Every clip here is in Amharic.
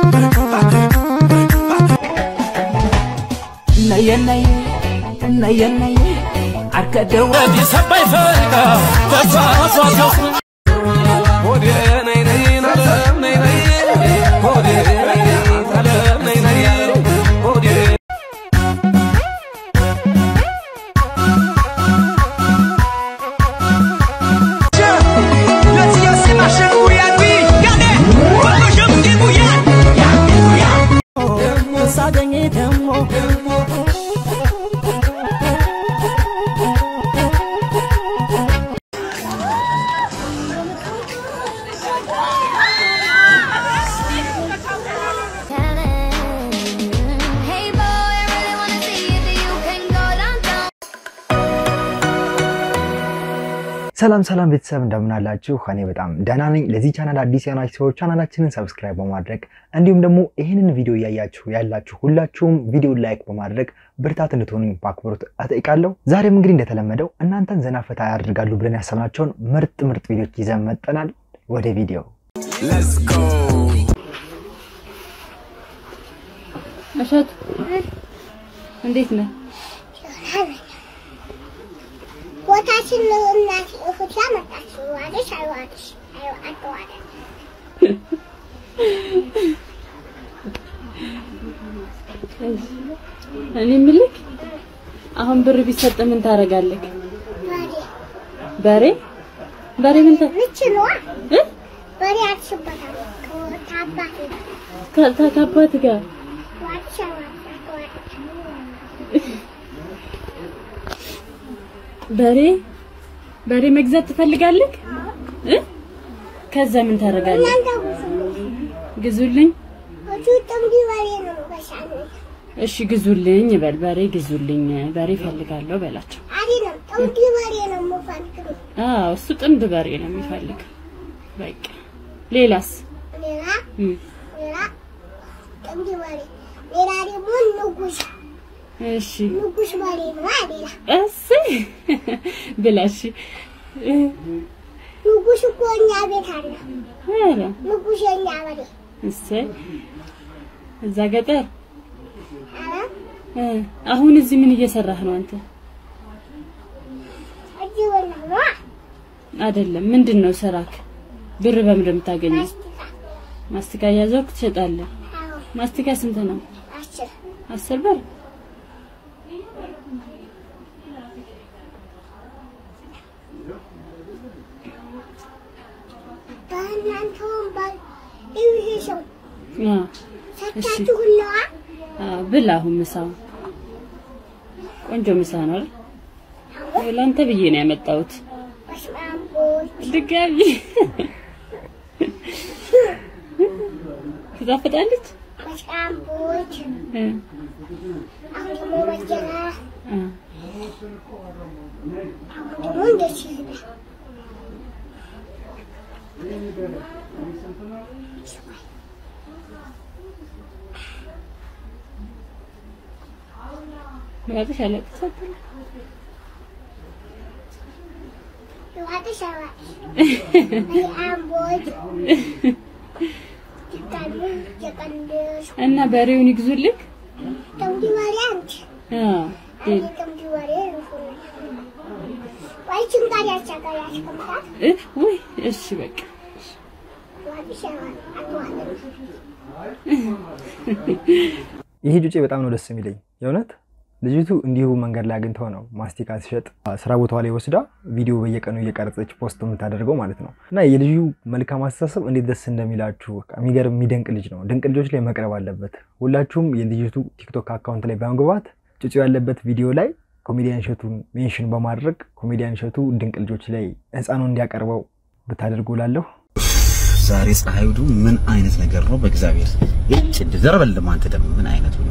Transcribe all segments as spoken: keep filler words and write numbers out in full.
ناي ناي ناي ناي عكدو دي سباي فرقة فصاصة ودي ناي ناي ناي ناي ودي ناي ناي ناي ودي ሰላም ሰላም ቤተሰብ እንደምን አላችሁ? እኔ በጣም ደህና ነኝ። ለዚህ ቻናል አዲስ የሆናችሁ ሰዎች ቻናላችንን ሰብስክራይብ በማድረግ እንዲሁም ደግሞ ይሄንን ቪዲዮ ያያችሁ ያላችሁ ሁላችሁም ቪዲዮ ላይክ በማድረግ ብርታት እንድትሆኑኝ በአክብሮት አጠይቃለሁ። ዛሬም እንግዲህ እንደተለመደው እናንተን ዘና ፈታ ያደርጋሉ ብለን ያሰብናቸውን ምርጥ ምርጥ ቪዲዮዎች ይዘን መጥተናል። ወደ ቪዲዮ Let's go እሸት እንዴት ነህ? ወታችን ለእናት እፍታ መጣች ዋደሽ አይዋደሽ አይዋደሽ እኔ ምልክ አሁን ብር ቢሰጥ ምን ታረጋለህ? በሬ በሬ ምን ልችነዋ እ በሬ አትሽበታ ከታባት ከታባት ጋር ዋደሽ አይዋደሽ በሬ በሬ መግዛት ትፈልጋለህ እ ከዛ ምን ታረጋለህ? ግዙልኝ ወጡም ዲዋሪ ነው በሻለ እሺ ግዙልኝ በል በሬ ግዙልኝ በሬ ፈልጋለሁ በላቸው አይደለም ጥም ዲዋሪ ነው የምፈልገው አዎ እሱ ጥምድ በሬ ነው የሚፈልግ በቃ ሌላስ ሌላ ሌላ ጥም ዲዋሪ ሌላ ደግሞ ንጉስ እሺ ንጉስ በሬ ነው አይደል? እሺ ብላሽ ንጉስ እኮ እኛ ቤት አለ አረ ንጉስ የኛ በሬ እሺ እዛ ገጠር አረ አሁን እዚህ ምን እየሰራህ ነው አንተ? እዚህ ወላሂ አይደለም ምንድነው ስራክ? ብር በምን የምታገኘው? ማስቲካ ያዘውክ ትሸጣለህ? ማስቲካ ስንት ነው? አስር አስር ብር ባናንተም ባል ይሄው አ ሰጣችሁ ሁላ አ ብላሁ ምሳው ቆንጆ ምሳ ነው አይደል? ላንተ ብዬ ነው ያመጣሁት። ድጋሚ ትዛፈጣለች ማሽቃምቦች እ አሁን ወጀራ አ ወንደሽ ያለሽ አለቀሰ ዋደሽ አዋሽ አምቦች ይካሉ የቀንደሽ እና በሬውን ይግዙልክ ተምዲ ማሪያንት አ አይ ተምዲ ማሪያንት ወይ ጭንቃሪ ያቻቃ ያስቀምጣት እ ወይ እሺ በቃ ዋደሽ አዋሽ አጥዋለሽ ይሄ ጁጬ በጣም ነው ደስ የሚለኝ የእውነት ልጅቱ እንዲሁ መንገድ ላይ አግኝተው ነው ማስቲካ ሲሸጥ ስራ ቦታው ላይ ወስዳ ቪዲዮ በየቀኑ እየቀረጸች ፖስት የምታደርገው ማለት ነው። እና የልጁ መልካም አስተሳሰብ እንዴት ደስ እንደሚላችሁ የሚገርም የሚደንቅ ልጅ ነው። ድንቅ ልጆች ላይ መቅረብ አለበት። ሁላችሁም የልጅቱ ቲክቶክ አካውንት ላይ በመግባት ጩጩ ያለበት ቪዲዮ ላይ ኮሜዲያን እሸቱን ሜንሽን በማድረግ ኮሜዲያን እሸቱ ድንቅ ልጆች ላይ ህፃኑን እንዲያቀርበው ብታደርጉላለሁ። ዛሬ ፀሐይዱ ምን አይነት ነገር ነው? በእግዚአብሔር እጭ ዘርበል ለማንተ ደግሞ ምን አይነት ነው?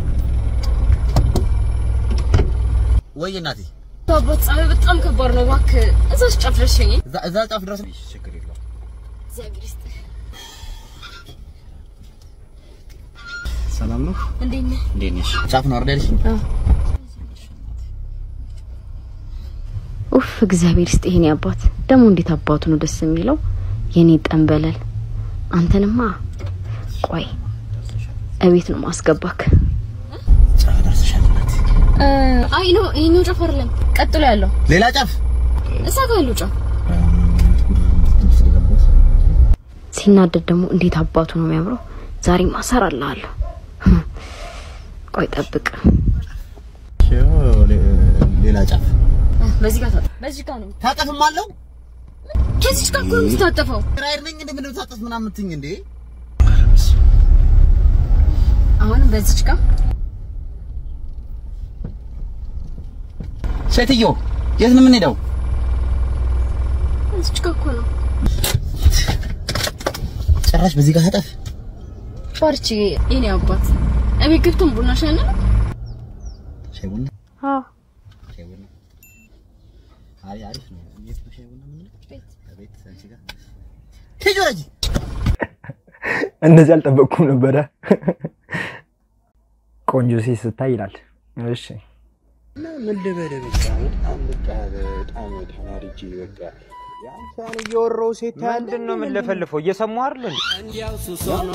ወይ እናቴ ታቦት ፀሐይ በጣም ከባድ ነው። እባክህ እዛስ ጫፍ ድረስ ሸኘኝ። እዛ እዛ ጫፍ ድረስ ችግር የለውም። እግዚአብሔር ይስጥህ። ሰላም ነው? እንዴት ነህ? እንዴት ነሽ? ጫፍ ነው አይደልሽ? አዎ። ኡፍ እግዚአብሔር ይስጥህ የኔ አባት። ደሞ እንዴት አባቱ ነው ደስ የሚለው የኔ ጠንበለል። አንተንማ ቆይ እቤት ነው ማስገባክ ጫፍ ደርሰሻልናት አይ ነው ይሄኛው ጫፍ አይደለም ቀጥሎ ያለው ሌላ ጫፍ እሳ ጋር ያለው ጫፍ ሲናደድ ደግሞ እንዴት አባቱ ነው የሚያምረው ዛሬ ማሰራላለሁ ቆይ ጠብቅ ሌላ ጫፍ በዚህ ጋር ታጠፍ በዚህ ጋር ነው ታጠፍም አለው ከዚህ ጋር ቆም ታጠፈው ራይድ ነኝ እንዴ ምን ታጠፍ ምናምን ትኝ እንዴ አሁን በዚህ ጋር ሴትዮ የት ነው የምንሄደው እዚህ ጋር እኮ ነው ጭራሽ በዚህ ጋር ታጠፍ ፎርቺ የኔ አባት እቤት ገብተን ቡና ሻይ ነው ሻይ ቡና አዎ ሻይ ቡና አይ አሪፍ ነው የት ነው ሻይ ቡና ምን ቤት ቤት አንቺ ጋር ትጆጂ እንደዚህ አልጠበቅኩም ነበር ቆንጆ ሴት ስታይ ይላል እሺ ምን ልበለ በቃ በጣም በቃ በጣም ተናድጄ በቃ ያንሳን እየወረው ሴት ምንድነው ምን ለፈልፈው እየሰማው አይደል እንዲያው ሱሶኖ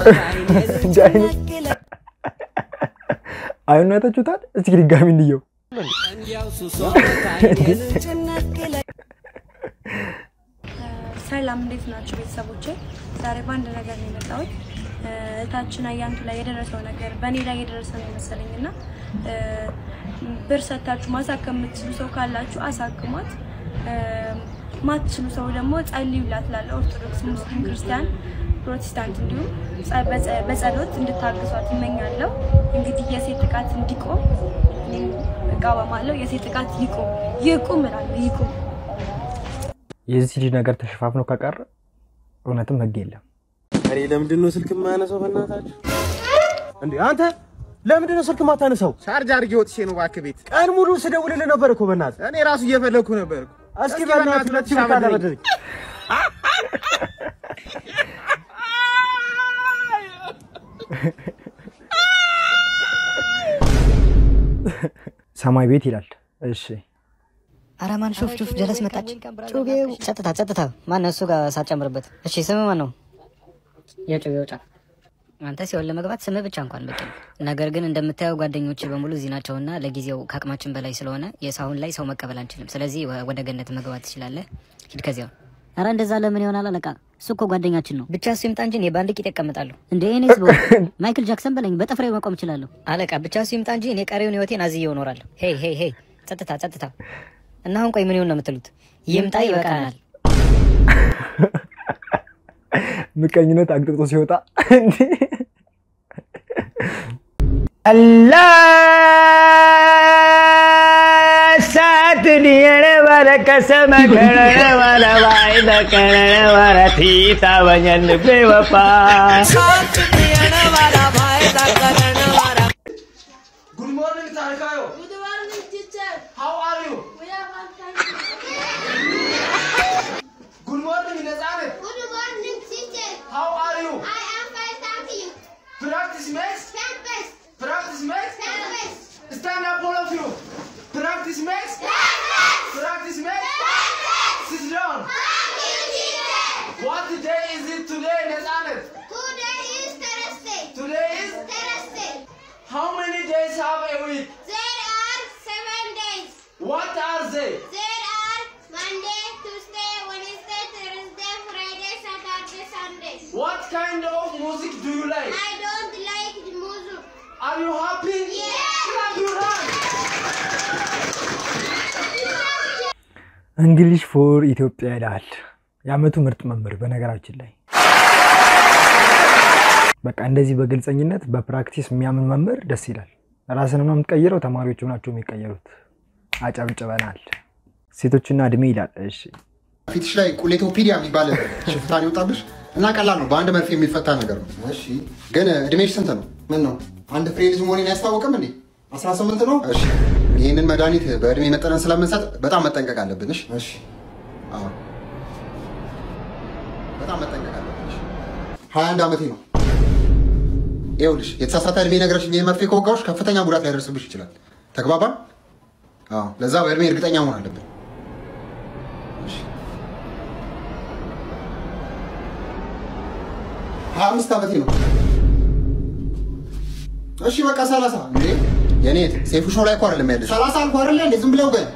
አይኑ ያታችሁታል እስኪ ድጋሚ እንየው እንዲያው ሱሶኖ ታይኔን ጭነቅለ ሰላም እንዴት ናችሁ ቤተሰቦቼ ዛሬ ባንድ ነገር ነው የመጣሁት እታችን አያንቱ ላይ የደረሰው ነገር በኔ ላይ የደረሰ ነው መሰለኝና ብር ሰጣችሁ ማሳከም የምትችሉ ሰው ካላችሁ አሳክሟት ማትችሉ ሰው ደግሞ ጸልዩላት ላለው ኦርቶዶክስ ሙስሊም ክርስቲያን ፕሮቴስታንት እንዲሁም በጸሎት እንድታግሷት እመኛለሁ እንግዲህ የሴት ጥቃት እንዲቆም እኔም እቃወማለሁ የሴት ጥቃት ይቆም ይቆም እላለሁ ይቆም የዚህ ልጅ ነገር ተሸፋፍኖ ከቀረ እውነትም ህግ የለም አሬ ለምንድን ነው ስልክ ማያነሳው በእናታችሁ እንዴ አንተ ለምንድን ነው ስልክ ማታነሳው ቻርጅ አድርጌ ወጥቼ ነው ባክህ ቤት ቀን ሙሉ ስደውልልህ ነበር እኮ በእናትህ እኔ ራሱ እየፈለኩ ነበር እስኪ በእናትህ ሁለት ሺህ ብር አበድረኝ ሰማይ ቤት ይላል እሺ አራማን ሹፍ ሹፍ ጀለስ መጣች ጩቤው ጸጥታ ጸጥታ ማን ነው እሱ ጋር ሳጨምርበት እሺ ስም ማን ነው የጩቤው ጫፍ አንተ ሲወል ለመግባት ስም ብቻ እንኳን በቂ ነገር ግን እንደምታየው ጓደኞቼ በሙሉ እዚህ ናቸውና ለጊዜው ካቅማችን በላይ ስለሆነ የሳሁን ላይ ሰው መቀበል አንችልም ስለዚህ ወደ ገነት መግባት ትችላለህ ሂድ ከዚያው አረ እንደዛ ለምን ይሆናል አለቃ እሱ እኮ ጓደኛችን ነው ብቻ እሱ ይምጣ እንጂ እኔ ባንድ ቂጥ እቀመጣለሁ እንዴ እኔስ ቦ ማይክል ጃክሰን በለኝ በጥፍሬ መቆም እችላለሁ አለቃ ብቻ እሱ ይምጣ እንጂ እኔ ቀሪውን ህይወቴን አዝዬው እኖራለሁ ሄይ ሄይ ሄይ ጸጥታ ጸጥታ እና አሁን ቆይ ምን ይሆን ነው የምትሉት ይምጣ ይበቃናል ምቀኝነት አግጥጦ ሲወጣ እንዴ አላህ ሳትዲየነ ወረከሰመ ከረነ ወለባይ ተከረነ ወረቲታ ወኘን በወፋ ሳትዲየነ ወለባይ ተከረነ ወረ Good morning Tarkayo Good morning, teacher. How are you We are fine. Good morning Nazareth Good morning, teacher. How are you I am fine, thank you. Practice makes Campus. Practice makes Campus. Stand up all of you Practice makes Campus. Practice makes Campus. Sit down Thank you, teacher. What day is it today Nazareth Today is Thursday. Today is Thursday. How many days have a week There are seven days. What are they There are Monday, Tuesday, Wednesday, Thursday, Friday, Saturday, Sunday. What kind of music do you like I don't like the music. Are you happy Yeah. Clap your hands እንግሊሽ ፎር ኢትዮጵያ ይላል ያመቱ ምርጥ መምህር በነገራችን ላይ በቃ እንደዚህ በግልጸኝነት በፕራክቲስ የሚያምን መምህር ደስ ይላል ራስን ነው የምትቀይረው ተማሪዎቹ ናቸው የሚቀየሩት አጨብጭበናል ሴቶችና እድሜ ይላል እሺ ፊትሽ ላይ ቁሌቶፒዲያ የሚባል ሽፍታን ይወጣብሽ እና ቀላል ነው በአንድ መርፌ የሚፈታ ነገር ነው እሺ ግን እድሜሽ ስንት ነው ምን ነው አንድ ፍሬ ልጅ መሆኔን ያስታውቅም እንዴ አስራ ስምንት ነው እሺ ይሄንን መድኃኒት በእድሜ መጠነን ስለምንሰጥ በጣም መጠንቀቅ አለብን እሺ እሺ አዎ በጣም መጠንቀቅ አለብን እሺ ሀያ አንድ ዓመቴ ነው ይኸውልሽ የተሳሳተ እድሜ ነገርሽኝ ይሄ መርፌ ከወጋሁሽ ከፍተኛ ጉዳት ሊያደርስብሽ ይችላል ተግባባን አዎ ለዛ በእድሜ እርግጠኛ መሆን አለብን እሺ ሀያ አምስት ዓመቴ ነው እሺ በቃ ሰላሳ እንዴ የኔ ሴፉ ሾው ላይ እኮ አይደለም ያለሽ ሰላሳ አልኩ አይደለ እንዴ ዝም ብለው ግን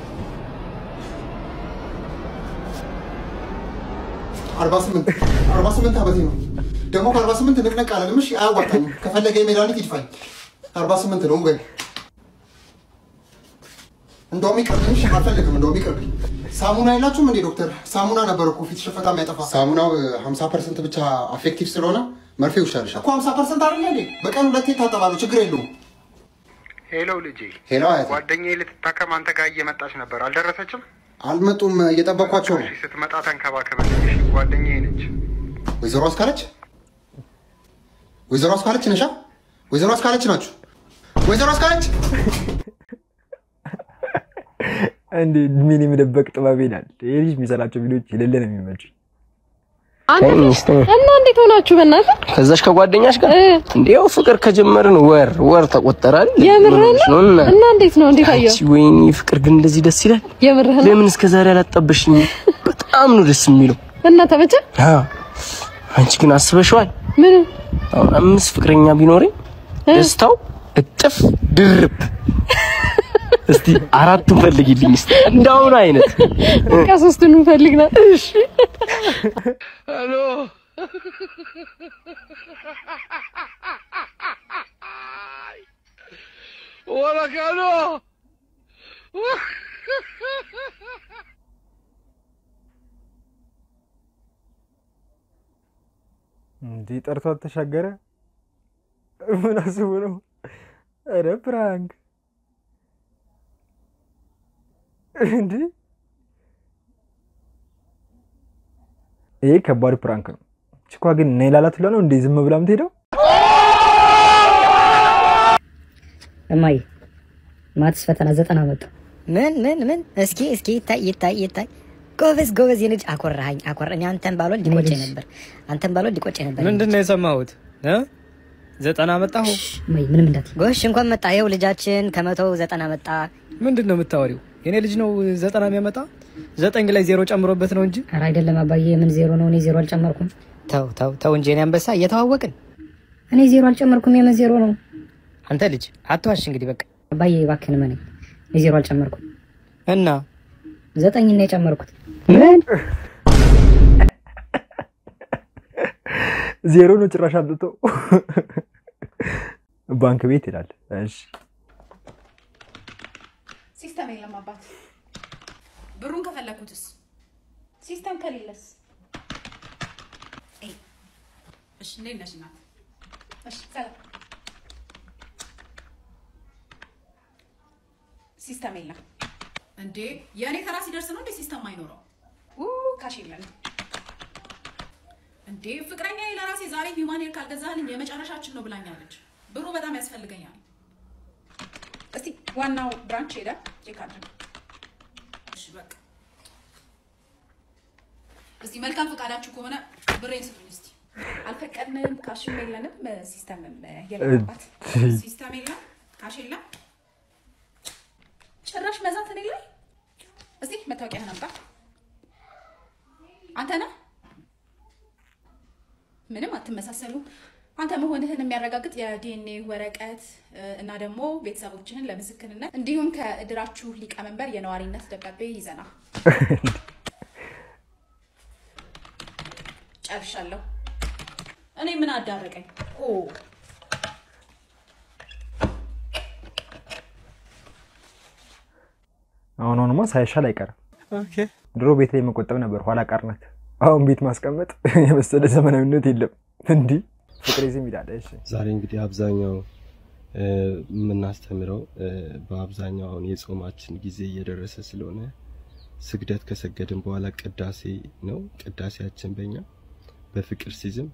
አርባ ስምንት አርባ ስምንት አመቴ ነው ደግሞ ከአርባ ስምንት ንቅነቅ አላለም እሺ አያዋጣኝም ከፈለገ የሜዳኒት ይድፋኝ አርባ ስምንት ነው ግን እንደውም ይቀርብኝ አልፈልግም እንደውም ይቀርብኝ ሳሙና የላችሁም እንዴ ዶክተር ሳሙና ነበር እኮ ፊት ሽፈታ የሚያጠፋ ሳሙናው ሀምሳ ፐርሰንት ብቻ አፌክቲቭ ስለሆነ መርፌው ይሻልሻል እኮ ሀምሳ ፐርሰንት አይደል እንዴ በቀን ሁለቴ ታጠባለሁ ችግር የለውም ሄሎ ልጄ ሄሎ አያት ጓደኛዬ ልትታከም አንተ ጋር እየመጣች ነበር አልደረሰችም አልመጡም እየጠበኳቸው ነው ስትመጣ ተንከባከበልኝ እሺ ጓደኛዬ ነች ወይዘሮ አስካለች ወይዘሮ አስካለች ነሻ ወይዘሮ አስካለች ናችሁ ወይዘሮ አስካለች እንዴ ምን የሚደበቅ ጥበብ ይላል ይሄ ልጅ የሚሰራቸው ቪዲዮዎች የሌለ ነው የሚመቹኝ አንተ እና እንዴት ሆናችሁ በእናትህ ከዛሽ ከጓደኛሽ ጋር እንዴው ፍቅር ከጀመርን ወር ወር ተቆጠራል የምርህን እና እንዴት ነው እንዴት አየው እሺ ወይኔ ፍቅር ግን እንደዚህ ደስ ይላል የምርህን ለምን እስከ ዛሬ አላጣበሽኝ በጣም ነው ደስ የሚለው እና ተመቸ አዎ አንቺ ግን አስበሽዋል ምን አሁን አምስት ፍቅረኛ ቢኖርኝ ደስታው እጥፍ ድርብ እስቲ አራቱን ፈልጊልኝ እስቲ እንዳውን አይነት ከሶስቱን ፈልግና እሺ ሄሎ ወላ ካሎ እንዴ ጠርቷት ተሻገረ ምን አስቡ ነው ኧረ ፕራንክ እንዴ ይሄ ከባድ ፕራንክ ነው ችኳ ግን ነይ ላላት ብላ ነው እንዴ ዝም ብላ የምትሄደው እማዬ ማትስ ፈተና ዘጠና መጣ ምን ምን ምን እስኪ እስኪ ይታይ ይታይ ይታይ ጎበዝ ጎበዝ የልጅ አኮራኝ አኮራኝ አንተን ባለው ዲቆጨ ነበር አንተን ባለው ዲቆጨ ነበር ምንድነው የሰማሁት እ ዘጠና መጣሁ እማዬ ምንም እንዳት ጎሽ እንኳን መጣ ይኸው ልጃችን ከመቶ ዘጠና መጣ ምንድነው የምታወሪው የኔ ልጅ ነው ዘጠና የሚያመጣ ዘጠኝ ላይ ዜሮ ጨምሮበት ነው እንጂ ኧረ አይደለም አባዬ ምን ዜሮ ነው እኔ ዜሮ አልጨመርኩም ተው ተው ተው እንጂ እኔ አንበሳ እየተዋወቅን እኔ ዜሮ አልጨመርኩም የምን ዜሮ ነው አንተ ልጅ አትዋሽ እንግዲህ በቃ አባዬ እባክህን ማነኝ እኔ ዜሮ አልጨመርኩም እና ዘጠኝ ነው የጨመርኩት ምን ዜሮ ነው ጭራሽ አጥቶ ባንክ ቤት ይላል እሺ ሲስተም የለም አባት ብሩን ከፈለኩትስ ሲስተም ከሌለስ እይ እሺ እንዴት ነሽ እናት እሺ ሰላም ሲስተም የለም እንዴ የኔ ተራ ሲደርስ ነው እንዴ ሲስተም አይኖረው ኡ ካሽ የለም እንዴ ፍቅረኛዬ ለራሴ ዛሬ ሂውማን ሄር ካልገዛልኝ የመጨረሻችን ነው ብላኛለች ብሩ በጣም ያስፈልገኛል እስቲ ዋናው ብራንች ሄዳ ቼክ አድርግ እሺ በቃ እስቲ መልካም ፈቃዳችሁ ከሆነ ብሬን ስጡኝ እስቲ አልፈቀድንም ካሽም የለንም ሲስተምም የለባት ሲስተም የለም ካሽ የለም ጭራሽ መዛት እኔ ላይ እስቲ መታወቂያህን አምጣ አንተ ነህ ምንም አትመሳሰሉ አንተ መሆንህን የሚያረጋግጥ የዲኤንኤ ወረቀት እና ደግሞ ቤተሰቦችህን ለምስክርነት እንዲሁም ከእድራችሁ ሊቀመንበር የነዋሪነት ደብዳቤ ይዘና ጨርሻለሁ እኔ ምን አዳረቀኝ ኦ አሁን አሁንማ ሳይሻል አይቀርም ኦኬ ድሮ ቤት ላይ መቆጠብ ነበር ኋላ ቀርነት አሁን ቤት ማስቀመጥ የመሰለ ዘመናዊነት የለም እንዴ ፍቅሬ ዝም ይላል እሺ ዛሬ እንግዲህ አብዛኛው የምናስተምረው በአብዛኛው አሁን የጾማችን ጊዜ እየደረሰ ስለሆነ ስግደት ከሰገድን በኋላ ቅዳሴ ነው ቅዳሴያችን በእኛ በፍቅር ሲዝም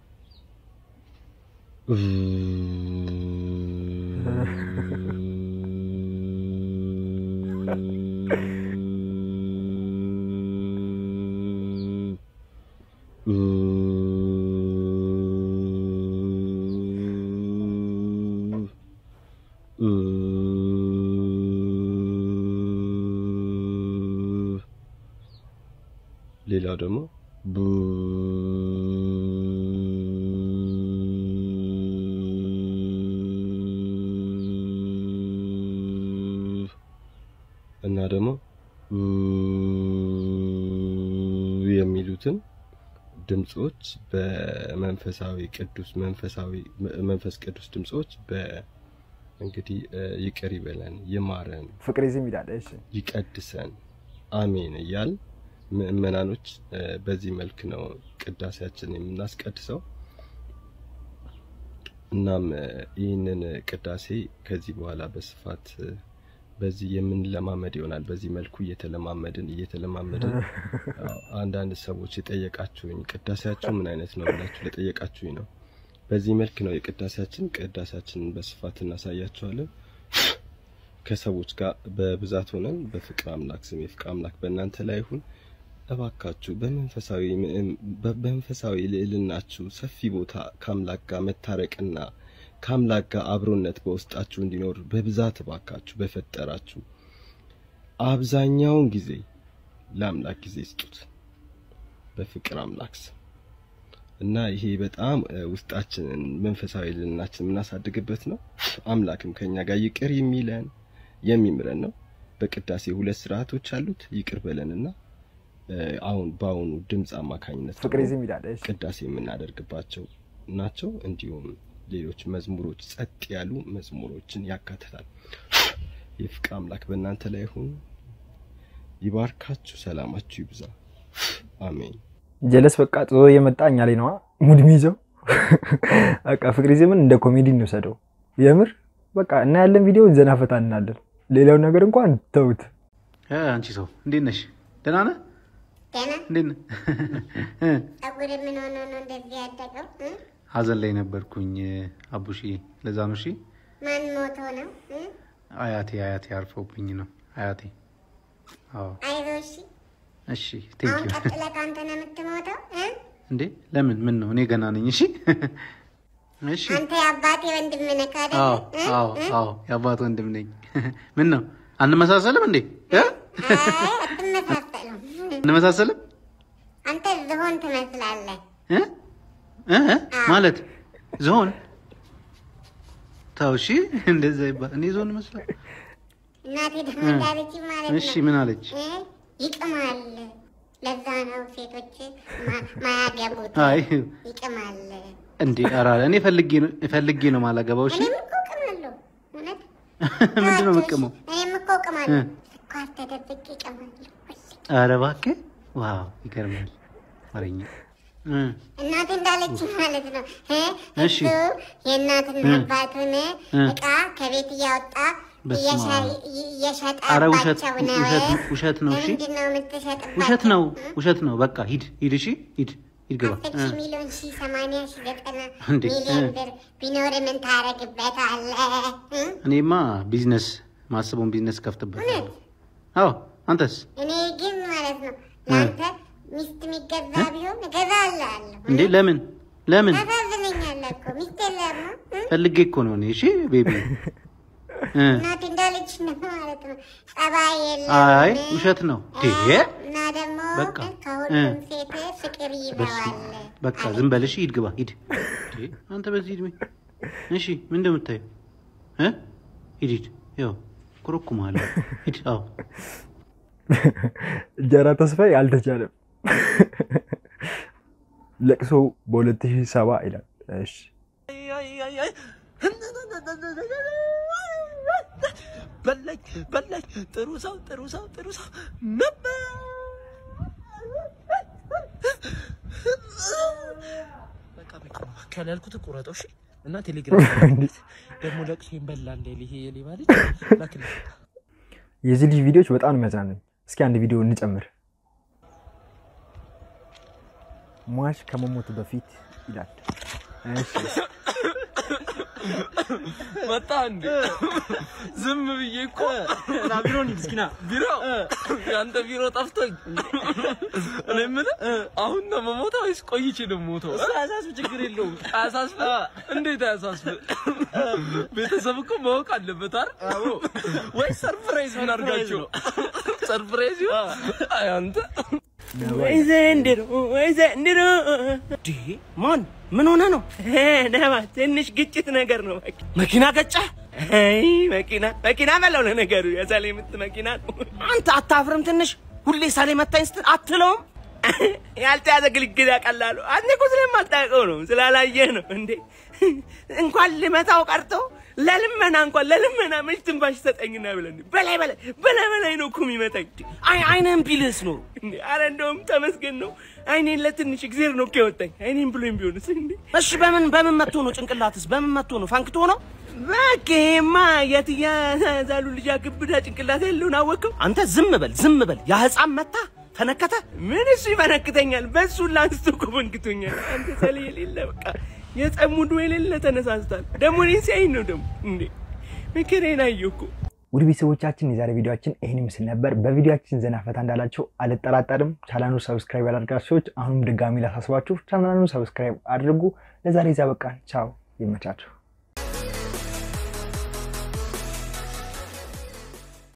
ሌላው ደግሞ ቡ እና ደግሞ የሚሉትን ድምጾች በመንፈሳዊ ቅዱስ መንፈሳዊ መንፈስ ቅዱስ ድምጾች በ እንግዲህ ይቅር ይበለን ይማረን ፍቅር ይዝም ይላል እሺ ይቀድሰን አሜን እያል ምእመናኖች በዚህ መልክ ነው ቅዳሴያችን የምናስቀድሰው እናም ይህንን ቅዳሴ ከዚህ በኋላ በስፋት በዚህ የምንለማመድ ይሆናል በዚህ መልኩ እየተለማመድን እየተለማመድን አንዳንድ ሰዎች የጠየቃችሁኝ ቅዳሴያችሁ ምን አይነት ነው ብላችሁ ለጠየቃችሁኝ ነው በዚህ መልክ ነው የቅዳሴያችን ቅዳሴያችንን በስፋት እናሳያችኋለን ከሰዎች ጋር በብዛት ሆነን በፍቅር አምላክ ስም የፍቅር አምላክ በእናንተ ላይ ይሁን እባካችሁ በመንፈሳዊ በመንፈሳዊ ልዕልናችሁ ሰፊ ቦታ ከአምላክ ጋር መታረቅና ከአምላክ ጋር አብሮነት በውስጣችሁ እንዲኖር በብዛት እባካችሁ በፈጠራችሁ አብዛኛውን ጊዜ ለአምላክ ጊዜ ስጡት በፍቅር አምላክ ስም እና ይሄ በጣም ውስጣችንን መንፈሳዊ ልዕልናችንን እናሳድግበት ነው አምላክም ከኛ ጋር ይቅር የሚለን የሚምረን ነው በቅዳሴ ሁለት ስርዓቶች አሉት ይቅር በለንና አሁን ባውኑ ድምጽ አማካኝነት ፍቅር ይዝም ይላል እሺ ቅዳሴ የምናደርግባቸው ናቸው እንዲሁም ሌሎች መዝሙሮች ጸጥ ያሉ መዝሙሮችን ያካትታል የፍቅር አምላክ በእናንተ ላይ ይሁን ይባርካችሁ ሰላማችሁ ይብዛ አሜን ጀለስ በቃ ጥሎ የመጣኛ ላይ ነው ሙድ ሚይዘው በቃ ፍቅር ይዝምን እንደ ኮሜዲ እንወሰደው የምር በቃ እና ያለን ቪዲዮ ዘናፈታ እናለን ሌላው ነገር እንኳን ተውት እ አንቺ ሰው እንዴት ነሽ ደህና ነህ ደህና እንዴት ነህ አጉር ምን ሆኖ ነው እንደዚህ ያደገው ሀዘን ላይ ነበርኩኝ አቡሺ ለዛ ነው እሺ ማን ሞቶ ነው አያቴ አያቴ አርፈውብኝ ነው አያቴ አዎ አይዞሽ እሺ ቴንክ ዩ ቀጥለህ አንተ ነው የምትሞተው እንዴ ለምን ምን ነው እኔ ገና ነኝ እሺ እሺ አንተ የአባቴ ወንድም ነህ አይደል አዎ አዎ አዎ የአባቴ ወንድም ነኝ ምን ነው አንመሳሰልም እንዴ እ አትመሳሰልም አንመሳሰልም አንተ ዝሆን ትመስላለህ እ እ ማለት ዝሆን ታውሺ እንደዛ ይባል እኔ ዝሆን መስላ እናቴ ደግሞ እንዳለች ማለት ነው እሺ ምን አለች ይቅማል ለዛ ነው ሴቶች ማያገቡት አይ ይቅማል እንዴ አራለ እኔ ፈልጌ ነው ፈልጌ ነው ማላገባው እሺ እኔም እኮ እቅማለሁ እውነት ምንድነው መቀመው እኔም እኮ እቅማለሁ ስኳር ተደብቄ እቅማለሁ ኧረ እባክህ ዋው ይገርማል አረኛ እናቴ እንዳለች ማለት ነው እሺ የእናትና አባቱን እቃ ከቤት እያወጣ ኧረ ውሸት ውሸት ነው እሺ ውሸት ነው ውሸት ነው በቃ ሂድ ሂድ እሺ ሂድ ሂድ ገባ አስር ሚሊዮን ሺህ ሰማንያ ሺህ ዘጠና ሚሊዮን ብር ቢኖር ምን ታረግበታለህ እኔማ ቢዝነስ ማስበውን ቢዝነስ ከፍትበታለሁ አዎ አንተስ እኔ ግን ማለት ነው ለአንተ ሚስት የሚገዛ ቢሆን እገዛልሃለሁ እንዴ ለምን ለምን ታሳዝነኛለህ እኮ ሚስት የለህም ፈልጌ እኮ ነው እኔ እሺ ቤቢ እናቴ እንዳለች ነው ማለት ነው ጸባይ የለም አይ ውሸት ነው ዴ እና ደግሞ በቃ ከሁሉም ሴት ፍቅር ይበዋል በቃ ዝም በል እሺ ሂድ ግባ ሂድ አንተ በዚህ እድሜ እሺ ምን እንደምታየው እ ሂድ ሂድ ያው ኩርኩማለ ሂድ አዎ ጀራ ተስፋዬ አልተቻለም ለቅሶ በ2007 ይላል እሺ በለች በለች ጥሩ ሰው ጥሩ ሰው ጥሩ ሰው ነበር በቃ በቃ ከላልኩት ቁረጠው እሺ እና ቴሌግራም ደግሞ ለቅሶን በላ እንደ ይሄ የሌባ ልጅ ላክል የዚህ ልጅ ቪዲዮዎች በጣም ነው የሚያዝናኑኝ እስኪ አንድ ቪዲዮ እንጨምር ሟች ከመሞቱ በፊት ይላል እሺ መጣ እንዴ ዝም ብዬ እኮ ና ቢሮ እንሂድ እስኪ ና ቢሮ ያንተ ቢሮ ጠፍቶኝ እኔ ምን አሁን ነው መሞታው ወይስ ቆይቼ ነው ሞተው አሳስብ ችግር የለውም አሳስብ እንዴት አሳስብ ቤተሰብ እኮ ማወቅ አለበት አይደል ወይ ሰርፕራይዝ ምን አድርጋችሁ ሰርፕራይዝ አይ አንተ ወይ ዘንድሮ ወይ ዘንድሮ ዲ ማን ምን ሆነ ነው ደማ ትንሽ ግጭት ነገር ነው መኪና ገጫ አይ መኪና መኪና በለው ለነገሩ የሳሌ ምት መኪና አንተ አታፍርም ትንሽ ሁሌ ሳሌ መታኝ ስትል አትለውም ያልተያዘ ግልግል ያቀላሉ አንተ እኮ ስለማታውቀው ነው ስላላየህ ነው እንዴ እንኳን ልመታው ቀርቶ ለልመና እንኳን ለልመና መች ትንፋሽ ሰጠኝና ብለን በላይ በላይ በላይ በላይ ነው እኮ የሚመጣኝ አይ አይነን ቢልስ ነው እንዴ አረ እንደውም ተመስገን ነው አይኔን ለትንሽ እግዚአብሔር ነው ከወጣኝ አይኔን ብሎኝ ቢሆንስ እንዴ እሺ በምን በምን መጥቶ ነው ጭንቅላትስ በምን መጥቶ ነው ፋንክቶ ነው በከማ የትያ ዛሉ ልጅ አክብዳ ጭንቅላት ያለውን አወቀው አንተ ዝም በል ዝም በል ያ ህፃን መታ ተነከተ ምን እሺ ይፈነክተኛል በሱ ላንስቶ ኮንክቶኛል አንተ ሰለይ የሌለ በቃ የጸሙዱ የሌለ ተነሳስታል ደሞ እኔን ሲያይ ነው ደሞ እንዴ መከረና ይኩ ውድ ቤተሰቦቻችን የዛሬ ቪዲዮአችን ይሄን ይመስል ነበር በቪዲዮአችን ዘና ፈታ እንዳላችሁ አልጠራጠርም ቻናሉን ሰብስክራይብ ያላደረጋችሁ ሰዎች አሁንም ድጋሚ ላሳስባችሁ ቻናሉን ሰብስክራይብ አድርጉ ለዛሬ ዛበቃን ቻው ይመቻችሁ